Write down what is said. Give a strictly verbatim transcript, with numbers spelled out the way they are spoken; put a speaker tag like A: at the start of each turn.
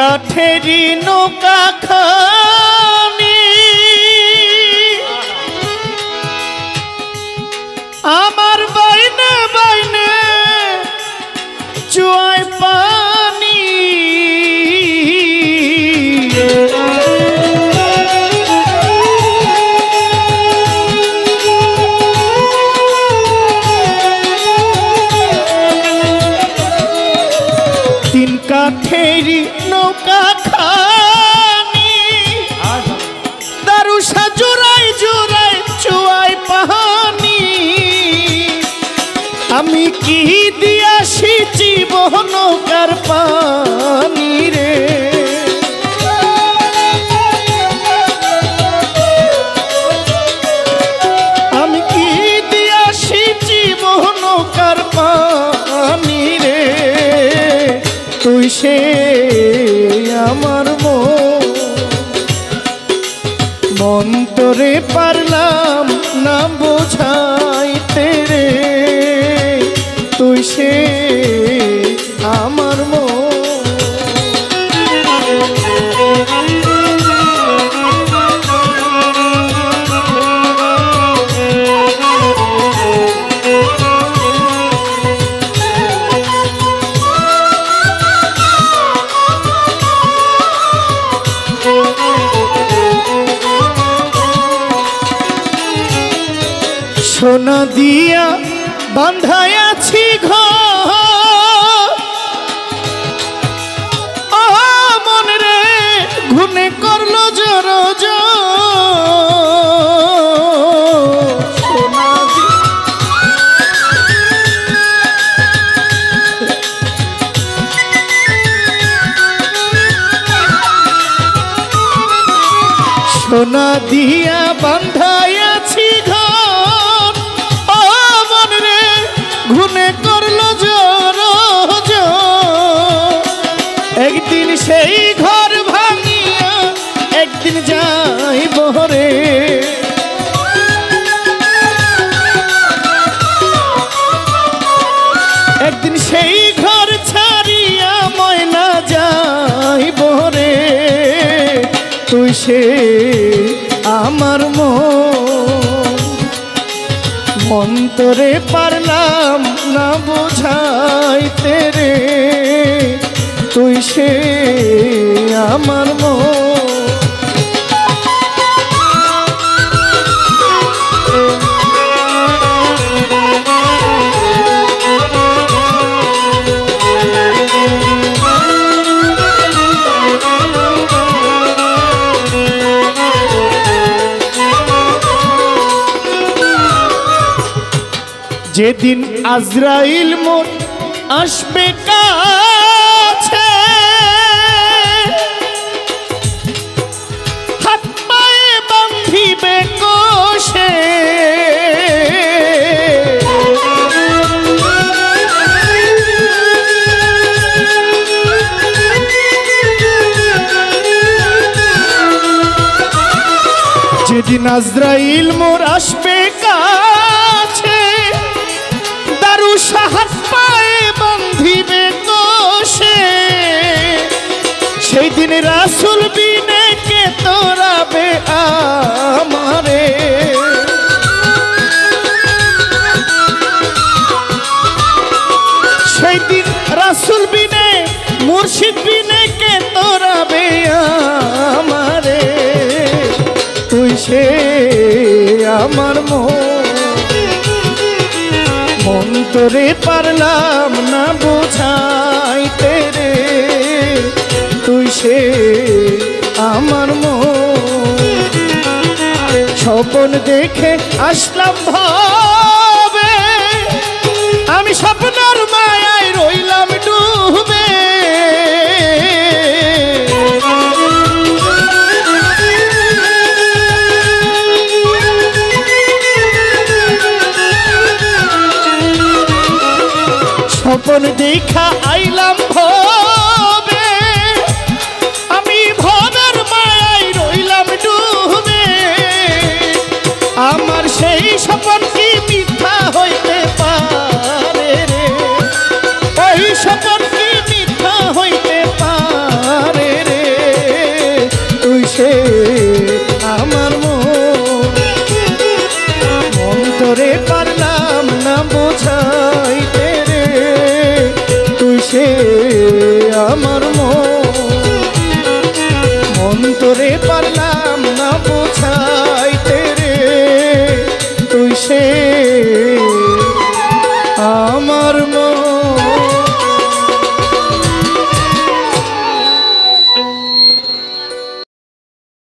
A: কাঠেরি নৌকা খানি আমার বাইনে বাইনে চুয়ায় পানি তিন কাঠেরি নৌকা খানি দারুসা জোড়াই জোড়াই চুয়াই পানি আমি কি দিয়াছি নৌকার পানি রে আমি কি দিয়াছি নৌকার পানি রে তুই সে আমার মন তোরে পারলাম না বোঝাইতে রে তুই সে আমার সোনা দিয়া বাঁধাইয়াছি ঘর ও মন রে ঘুনে করলো জর সোনা দিয়া বাঁধাইয়াছি ঘর ঘুনে করলো জোর একদিন সেই ঘর ভাঙিয়া একদিন যাইব রে একদিন সেই ঘর ছাড়িয়া ময়না যাইব রে তুই সে আমার মন তোরে পারলাম না বোঝাইতে রে তুই সে আমার যেদিন আজরাইল মোর আসবে কাছে হাত পায়ে বাঁধিবে কোষে যেদিন আজরাইল মোর আসবে কাছে হাত পায়ে বাঁধিবে কোষে সেই দিন রাসূল বিনে কে তোরাবে আমারে সেই দিন রাসূল বিনে মুর্শিদ বিনে কে তোরাবে আমারে তুই সে আমার মন তোরে পারলাম না বোঝাইতে রে তুই সে আমার মন স্বপন দেখে আসলাম ভয়